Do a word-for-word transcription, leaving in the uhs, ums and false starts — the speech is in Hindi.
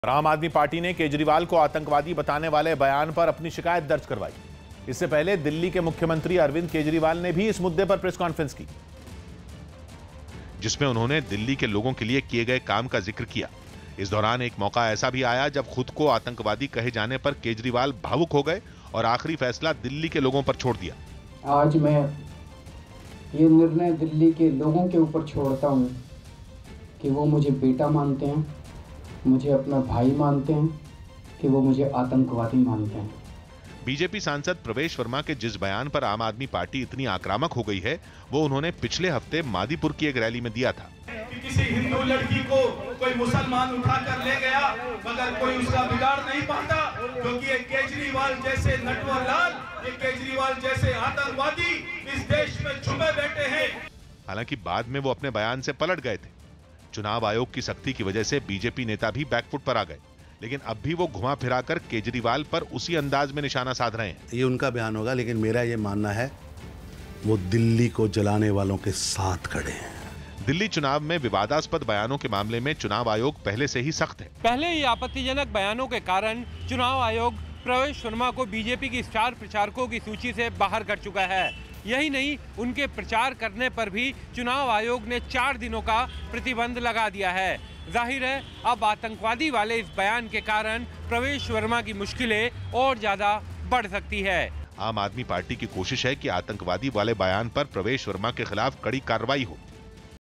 आम आदमी पार्टी ने केजरीवाल को आतंकवादी बताने वाले बयान पर अपनी शिकायत दर्ज करवाई। इससे पहले दिल्ली के मुख्यमंत्री अरविंद केजरीवाल ने भी इस मुद्दे पर प्रेस कॉन्फ्रेंस की, जिसमें उन्होंने दिल्ली के लोगों के लिए किए गए काम का जिक्र किया। इस दौरान एक मौका ऐसा भी आया जब खुद को आतंकवादी कहे जाने पर केजरीवाल भावुक हो गए और आखिरी फैसला दिल्ली के लोगों पर छोड़ दिया। आज मैं ये निर्णय दिल्ली के लोगों के ऊपर छोड़ता हूं कि वो मुझे बेटा मानते हैं, मुझे अपना भाई मानते हैं, कि वो मुझे आतंकवादी मानते हैं। बीजेपी सांसद प्रवेश वर्मा के जिस बयान पर आम आदमी पार्टी इतनी आक्रामक हो गई है, वो उन्होंने पिछले हफ्ते मादीपुर की एक रैली में दिया था। कि किसी हिंदू लड़की को कोई मुसलमान उठाकर ले गया, मगर कोई उसका बिगाड़ नहीं पाता, क्योंकि ये केजरीवाल जैसे नटवर लाल, ये केजरीवाल जैसे आतंकवादी इस देश में छुपे बैठे हैं। हालांकि बाद में वो अपने बयान से पलट गए थे। चुनाव आयोग की सख्ती की वजह से बीजेपी नेता भी बैकफुट पर आ गए, लेकिन अब भी वो घुमा फिराकर केजरीवाल पर उसी अंदाज में निशाना साध रहे हैं। ये उनका बयान होगा, लेकिन मेरा ये मानना है वो दिल्ली को जलाने वालों के साथ खड़े हैं। दिल्ली चुनाव में विवादास्पद बयानों के मामले में चुनाव आयोग पहले से ही सख्त है। पहले ही आपत्तिजनक बयानों के कारण चुनाव आयोग प्रवेश वर्मा को बीजेपी की स्टार प्रचारकों की सूची से बाहर कर चुका है। यही नहीं, उनके प्रचार करने पर भी चुनाव आयोग ने चार दिनों का प्रतिबंध लगा दिया है। जाहिर है, अब आतंकवादी वाले इस बयान के कारण प्रवेश वर्मा की मुश्किलें और ज्यादा बढ़ सकती है। आम आदमी पार्टी की कोशिश है कि आतंकवादी वाले बयान पर प्रवेश वर्मा के खिलाफ कड़ी कार्रवाई हो।